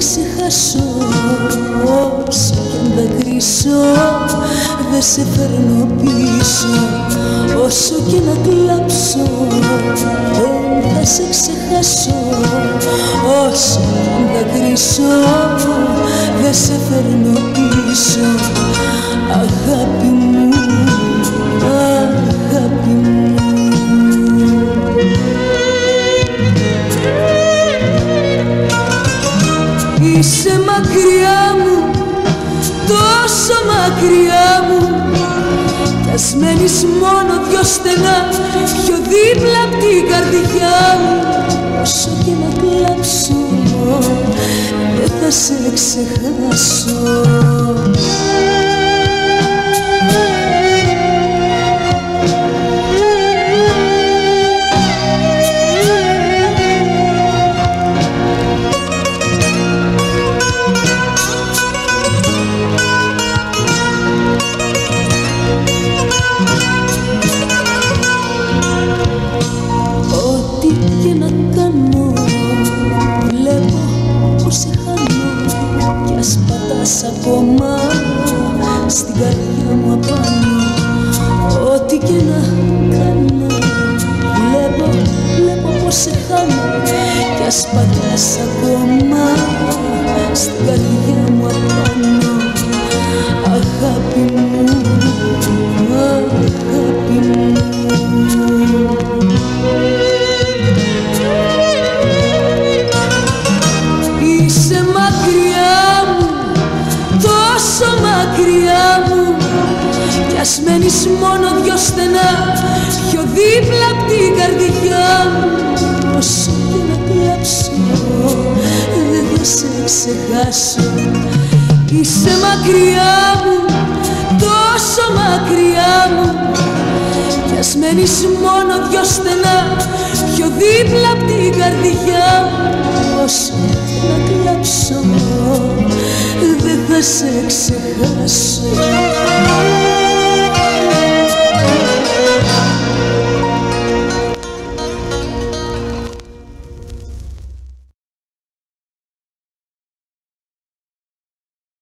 ξεχάσω, όσο κι αν δακρύσω δεν σε φέρνω πίσω. Όσο και να κλάψω δεν θα σε ξεχάσω, όσο κι αν δακρύσω δεν σε φέρνω πίσω. Αγάπη μου, αγάπη μου. Είσαι μακριά μου, τόσο μακριά μου, κι ας μένεις μόνο δυο στενά πιο δίπλα απ' την καρδιά μου. Όσο και να κλάψω δεν θα σε ξεχάσω. Ακόμα στην καρδιά μου απάνω, ό,τι και να κάνω βλέπω πως σε χάνω. Κι ας πατάς ακόμα στην καρδιά μου απάνω. Αγάπη μου, αγάπη μου. Είσαι μακριά μου, τόσο μακριά μου, κι ας μένεις μόνο δυο στενά πιο δίπλα απ' την καρδιά μου. Όσο και να κλάψω δεν θα σε ξεχάσω. Είσαι μακριά μου, τόσο μακριά μου, κι ας μένεις μόνο δυο στενά πιο δίπλα απ' την καρδιά μου. Όσο και να κλάψω δεν θα σε ξεχάσω.